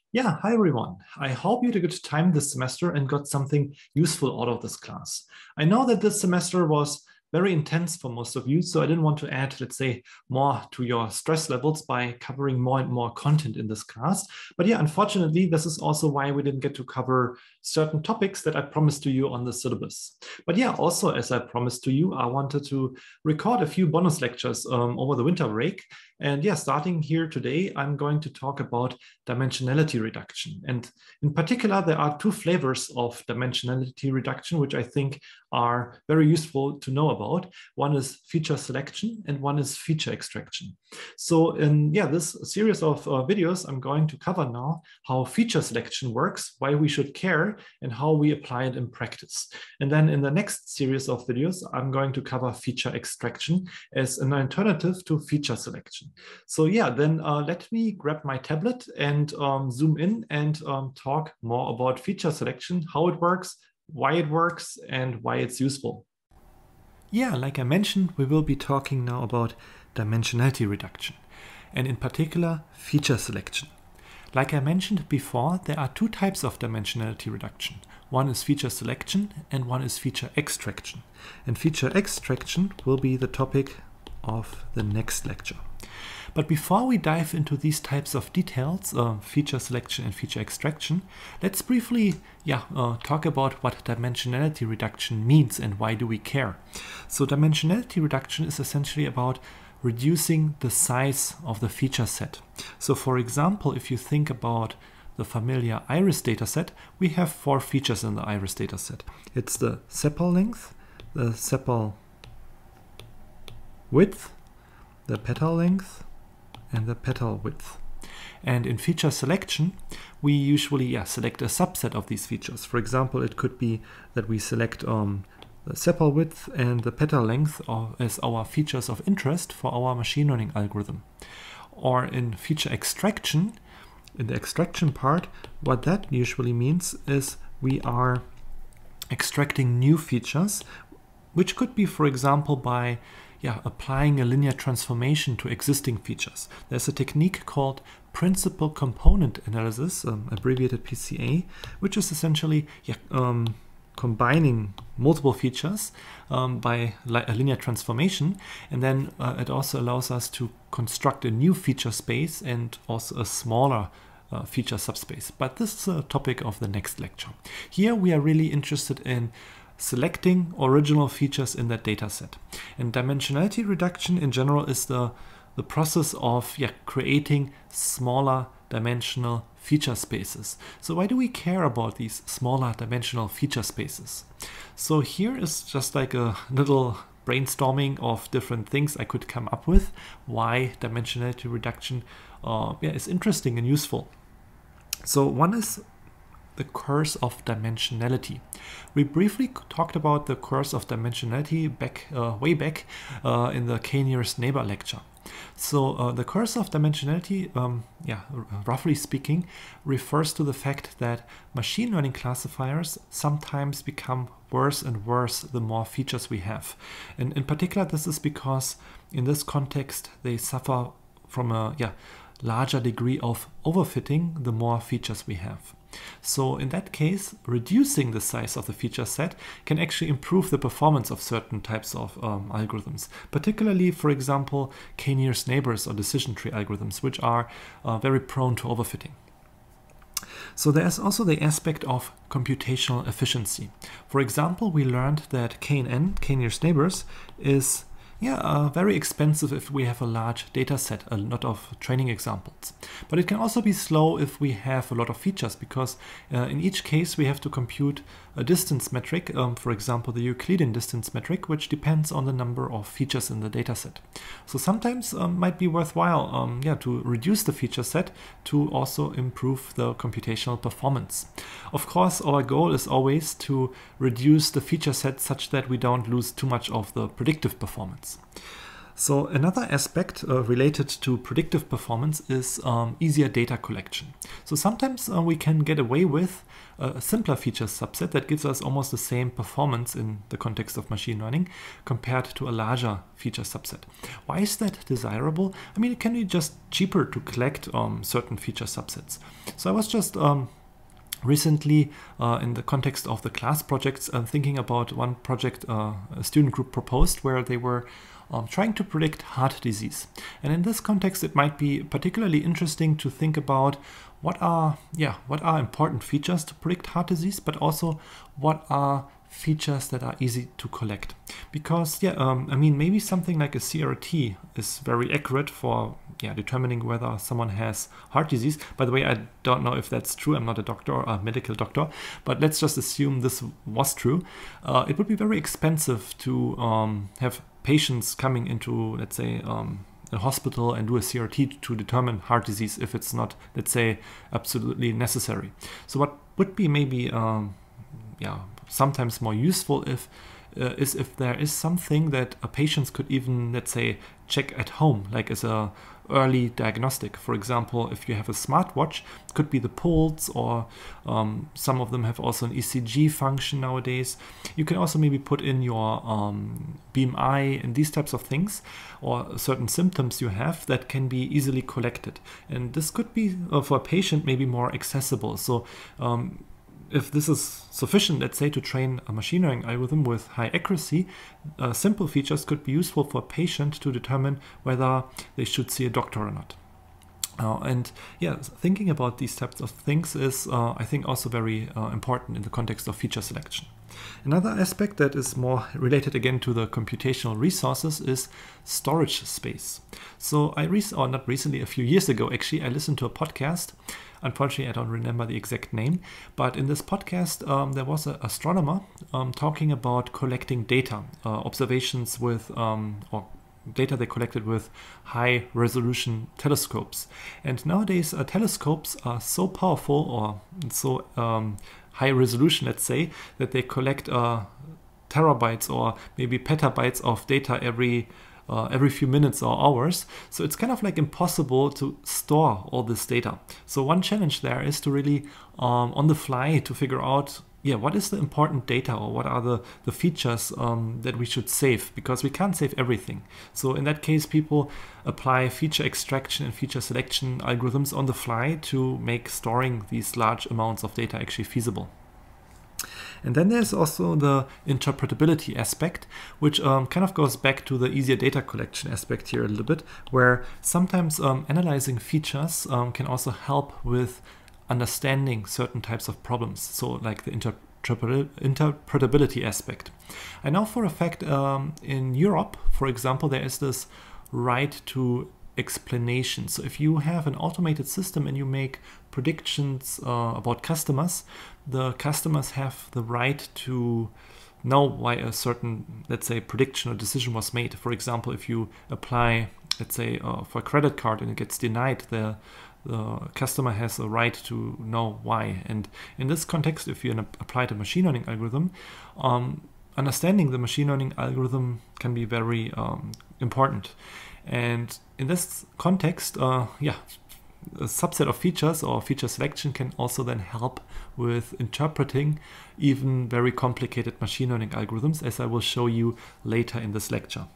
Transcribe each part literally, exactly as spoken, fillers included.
Yeah, hi everyone. I hope you had a good time this semester and got something useful out of this class. I know that this semester was very intense for most of you, so I didn't want to add, let's say, more to your stress levels by covering more and more content in this class. But yeah, unfortunately, this is also why we didn't get to cover certain topics that I promised to you on the syllabus. But yeah, also as I promised to you, I wanted to record a few bonus lectures um, over the winter break. And yeah, starting here today, I'm going to talk about dimensionality reduction. And in particular, there are two flavors of dimensionality reduction, which I think are very useful to know about. One is feature selection and one is feature extraction. So in yeah, this series of uh, videos, I'm going to cover now how feature selection works, why we should care, and how we apply it in practice. And then in the next series of videos, I'm going to cover feature extraction as an alternative to feature selection. So yeah, then uh, let me grab my tablet and um, zoom in and um, talk more about feature selection, how it works, why it works, and why it's useful. Yeah, like I mentioned, we will be talking now about dimensionality reduction, and in particular, feature selection. Like I mentioned before, there are two types of dimensionality reduction. One is feature selection and one is feature extraction. And feature extraction will be the topic of the next lecture. But before we dive into these types of details, uh, feature selection and feature extraction, let's briefly yeah, uh, talk about what dimensionality reduction means and why do we care. So dimensionality reduction is essentially about reducing the size of the feature set. So for example, if you think about the familiar iris dataset, we have four features in the iris dataset. It's the sepal length, the sepal width, the petal length, and the petal width. And in feature selection, we usually yeah, select a subset of these features. For example, it could be that we select um, the sepal width and the petal length as our features of interest for our machine learning algorithm. Or in feature extraction, in the extraction part, what that usually means is we are extracting new features, which could be, for example, by yeah, applying a linear transformation to existing features. There's a technique called principal component analysis, um, abbreviated P C A, which is essentially yeah, um, combining multiple features um, by li a linear transformation. And then uh, it also allows us to construct a new feature space and also a smaller uh, feature subspace. But this is a topic of the next lecture. Here we are really interested in selecting original features in that data set. And dimensionality reduction in general is the, the process of yeah, creating smaller dimensional feature spaces. So why do we care about these smaller dimensional feature spaces? So here is just like a little brainstorming of different things I could come up with, why dimensionality reduction uh, yeah, is interesting and useful. So one is the curse of dimensionality. We briefly talked about the curse of dimensionality back, uh, way back uh, in the k-nearest neighbor lecture. So uh, the curse of dimensionality, um, yeah, roughly speaking, refers to the fact that machine learning classifiers sometimes become worse and worse the more features we have. And in particular, this is because in this context, they suffer from a yeah, larger degree of overfitting the more features we have. So in that case, reducing the size of the feature set can actually improve the performance of certain types of um, algorithms, particularly, for example, k-nearest neighbors or decision tree algorithms, which are uh, very prone to overfitting. So there's also the aspect of computational efficiency. For example, we learned that K N N, k-nearest neighbors, is Yeah, uh, very expensive if we have a large data set, a lot of training examples. But it can also be slow if we have a lot of features, because uh, in each case we have to compute a distance metric, um, for example the Euclidean distance metric, which depends on the number of features in the data set. So sometimes um, might be worthwhile um, yeah, to reduce the feature set to also improve the computational performance. Of course, our goal is always to reduce the feature set such that we don't lose too much of the predictive performance. So another aspect uh, related to predictive performance is um, easier data collection. So sometimes uh, we can get away with a simpler feature subset that gives us almost the same performance in the context of machine learning compared to a larger feature subset. Why is that desirable? I mean, it can be just cheaper to collect um, certain feature subsets. So I was just um, recently, uh, in the context of the class projects, uh, thinking about one project uh, a student group proposed where they were um, trying to predict heart disease. And in this context, it might be particularly interesting to think about what are, yeah, what are important features to predict heart disease, but also what are features that are easy to collect. Because, yeah, um, I mean, maybe something like a C R T is very accurate for yeah, determining whether someone has heart disease. By the way, I don't know if that's true. I'm not a doctor or a medical doctor, but let's just assume this was true. Uh, it would be very expensive to um, have patients coming into, let's say, um, a hospital and do a C R T to determine heart disease if it's not, let's say, absolutely necessary. So what would be maybe um, yeah, sometimes more useful if uh, is if there is something that a patient could even, let's say, check at home, like as a early diagnostic. For example, if you have a smartwatch, it could be the pulse, or um, some of them have also an E C G function nowadays. You can also maybe put in your um, B M I and these types of things, or certain symptoms you have that can be easily collected. And this could be uh, for a patient maybe more accessible. So um, if this is sufficient, let's say, to train a machine learning algorithm with high accuracy, uh, simple features could be useful for a patient to determine whether they should see a doctor or not. Uh, and yeah, thinking about these types of things is, uh, I think, also very uh, important in the context of feature selection. Another aspect that is more related again to the computational resources is storage space. So I, rec or not recently, a few years ago actually, I listened to a podcast. Unfortunately, I don't remember the exact name, but in this podcast, um, there was an astronomer um, talking about collecting data, uh, observations with, um, or data they collected with high resolution telescopes. And nowadays, uh, telescopes are so powerful, or so um, high resolution, let's say, that they collect uh, terabytes or maybe petabytes of data every Uh, every few minutes or hours. So it's kind of like impossible to store all this data. So one challenge there is to really um, on the fly to figure out, yeah, what is the important data, or what are the, the features um, that we should save, because we can't save everything. So in that case, people apply feature extraction and feature selection algorithms on the fly to make storing these large amounts of data actually feasible. And then there's also the interpretability aspect, which um, kind of goes back to the easier data collection aspect here a little bit, where sometimes um, analyzing features um, can also help with understanding certain types of problems. So like the interpret interpretability aspect. I know for a fact um, in Europe, for example, there is this right to explanation. So if you have an automated system and you make predictions uh, about customers, the customers have the right to know why a certain, let's say, prediction or decision was made. For example, if you apply, let's say, uh, for a credit card and it gets denied, the, the customer has a right to know why. And in this context, if you apply the machine learning algorithm, um, understanding the machine learning algorithm can be very um, important. And in this context, uh, yeah, a subset of features or feature selection can also then help with interpreting even very complicated machine learning algorithms, as I will show you later in this lecture.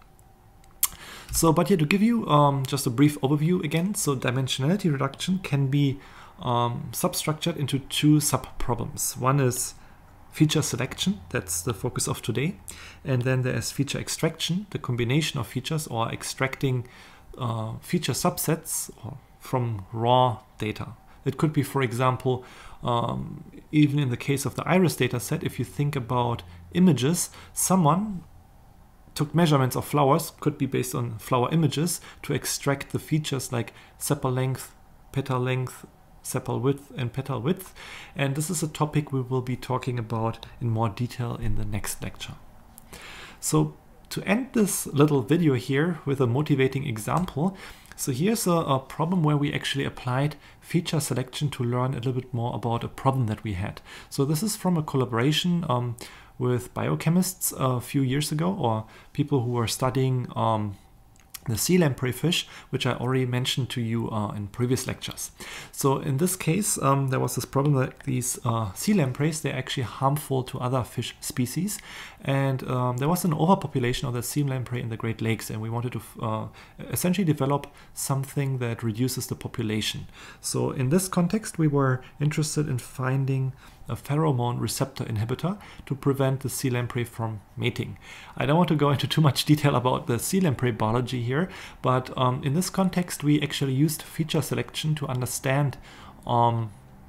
So, but yeah, to give you um, just a brief overview again, so dimensionality reduction can be um, substructured into two sub-problems. One is feature selection, that's the focus of today. And then there is feature extraction, the combination of features, or extracting uh, feature subsets or from raw data. It could be, for example, um, even in the case of the iris data set, if you think about images, someone took measurements of flowers, could be based on flower images, to extract the features like sepal length, petal length, sepal width, and petal width. And this is a topic we will be talking about in more detail in the next lecture. So to end this little video here with a motivating example, so here's a, a problem where we actually applied feature selection to learn a little bit more about a problem that we had. So this is from a collaboration um, with biochemists a few years ago, or people who were studying um, the sea lamprey fish, which I already mentioned to you uh, in previous lectures. So in this case, um, there was this problem that these uh, sea lampreys, they're actually harmful to other fish species. And um, there was an overpopulation of the sea lamprey in the Great Lakes, and we wanted to uh, essentially develop something that reduces the population. So in this context, we were interested in finding a pheromone receptor inhibitor to prevent the sea lamprey from mating. I don't want to go into too much detail about the sea lamprey biology here, but um, in this context we actually used feature selection to understand um,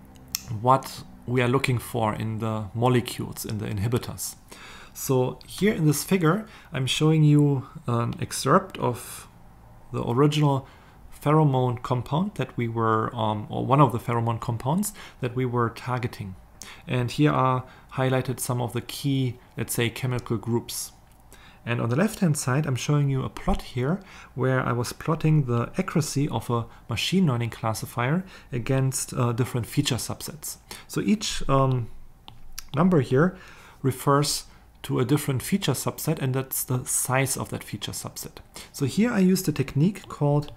what we are looking for in the molecules, in the inhibitors. So here in this figure I'm showing you an excerpt of the original pheromone compound that we were, um, or one of the pheromone compounds that we were targeting. And here are highlighted some of the key, let's say, chemical groups. And on the left-hand side, I'm showing you a plot here where I was plotting the accuracy of a machine learning classifier against uh, different feature subsets. So each um, number here refers to a different feature subset, and that's the size of that feature subset. So here I used a technique called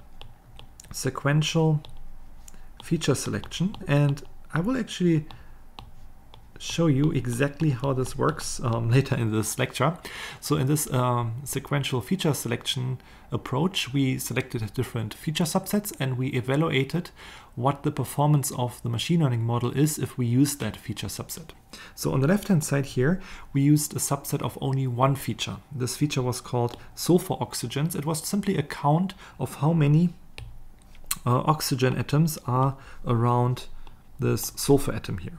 sequential feature selection, and I will actually show you exactly how this works um, later in this lecture. So in this um, sequential feature selection approach, we selected different feature subsets and we evaluated what the performance of the machine learning model is if we use that feature subset. So on the left hand side here, we used a subset of only one feature. This feature was called sulfur oxygens. It was simply a count of how many uh, oxygen atoms are around this sulfur atom here.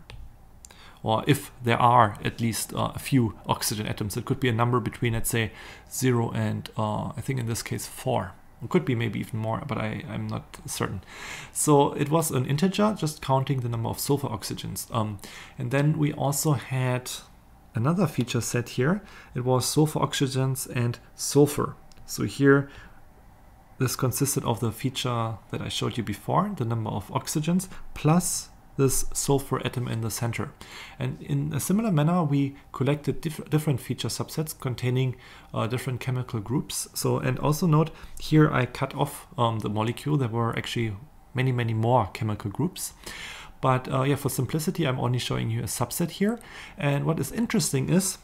Or if there are at least uh, a few oxygen atoms. It could be a number between, let's say, zero and uh, I think in this case four. It could be maybe even more, but I, I'm not certain. So it was an integer, just counting the number of sulfur oxygens. Um, and then we also had another feature set here. It was sulfur oxygens and sulfur. So here this consisted of the feature that I showed you before, the number of oxygens, plus this sulfur atom in the center. And in a similar manner, we collected diff different feature subsets containing uh, different chemical groups. So, and also note, here I cut off um, the molecule. There were actually many, many more chemical groups. But uh, yeah, for simplicity, I'm only showing you a subset here. And what is interesting is,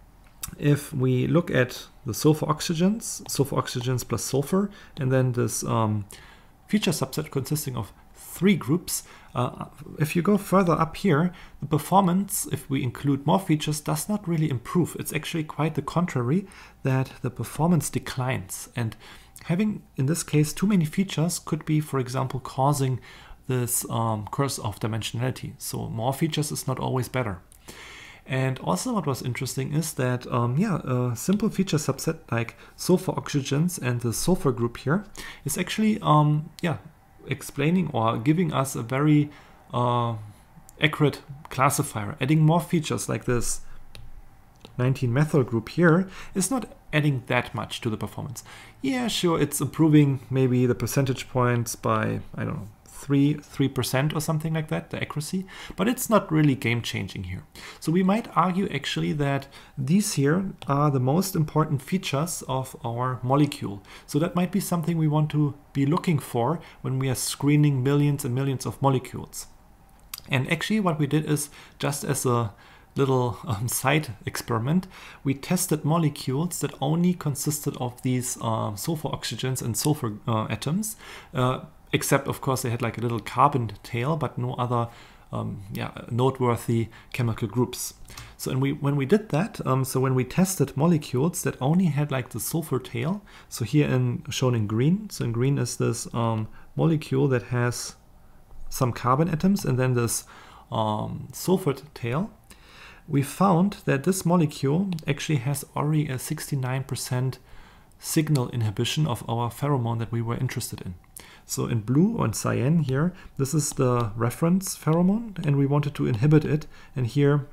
if we look at the sulfur oxygens, sulfur oxygens plus sulfur, and then this um, feature subset consisting of three groups, uh, if you go further up here, the performance, if we include more features, does not really improve. It's actually quite the contrary, that the performance declines. And having, in this case, too many features could be, for example, causing this um, curse of dimensionality. So more features is not always better. And also what was interesting is that, um, yeah, a simple feature subset like sulfur oxygens and the sulfur group here is actually, um, yeah, explaining or giving us a very uh, accurate classifier. Adding more features like this nineteen methyl group here is not adding that much to the performance. Yeah, sure, it's improving maybe the percentage points by, I don't know, three, three percent or something like that, the accuracy, but it's not really game changing here. So we might argue actually that these here are the most important features of our molecule. So that might be something we want to be looking for when we are screening millions and millions of molecules. And actually what we did is, just as a little um, side experiment, we tested molecules that only consisted of these uh, sulfur oxygens and sulfur uh, atoms, uh, except of course they had like a little carbon tail, but no other um, yeah, noteworthy chemical groups. So and we, when we did that, um, so when we tested molecules that only had like the sulfur tail, so here in shown in green, so in green is this um, molecule that has some carbon atoms and then this um, sulfur tail, we found that this molecule actually has already a sixty-nine percent signal inhibition of our pheromone that we were interested in. So in blue or in cyan here, this is the reference pheromone and we wanted to inhibit it. And here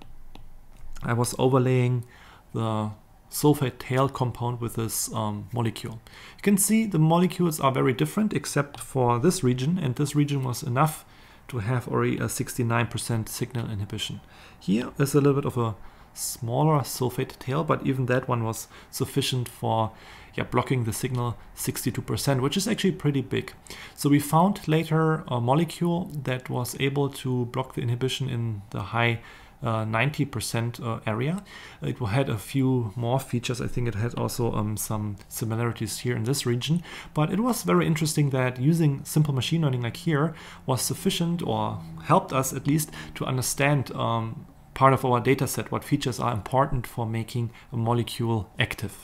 I was overlaying the sulfate tail compound with this um, molecule. You can see the molecules are very different except for this region, and this region was enough to have already a sixty-nine percent signal inhibition. Here is a little bit of a smaller sulfate tail, but even that one was sufficient for yeah, blocking the signal sixty-two percent, which is actually pretty big. So we found later a molecule that was able to block the inhibition in the high Uh, ninety percent uh, area. It had a few more features. I think it had also um, some similarities here in this region, but it was very interesting that using simple machine learning like here was sufficient, or helped us at least, to understand um, part of our data set, what features are important for making a molecule active.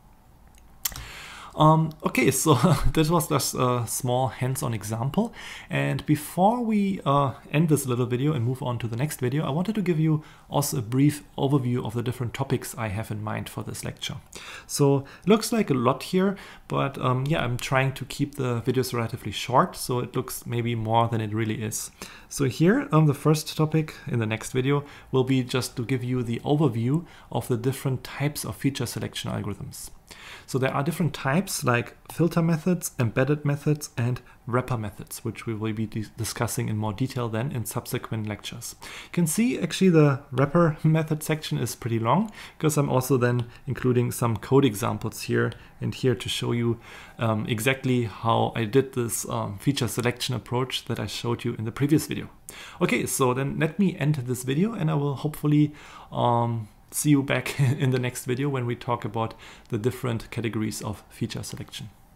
Um, okay, so this was just a small hands-on example. And before we uh, end this little video and move on to the next video, I wanted to give you also a brief overview of the different topics I have in mind for this lecture. So it looks like a lot here, but um, yeah, I'm trying to keep the videos relatively short, so it looks maybe more than it really is. So here, um, the first topic in the next video will be just to give you the overview of the different types of feature selection algorithms. So there are different types like filter methods, embedded methods, and wrapper methods, which we will be discussing in more detail then in subsequent lectures. You can see actually the wrapper method section is pretty long, because I'm also then including some code examples here and here to show you um, exactly how I did this um, feature selection approach that I showed you in the previous video. Okay, so then let me end this video, and I will hopefully um, see you back in the next video when we talk about the different categories of feature selection.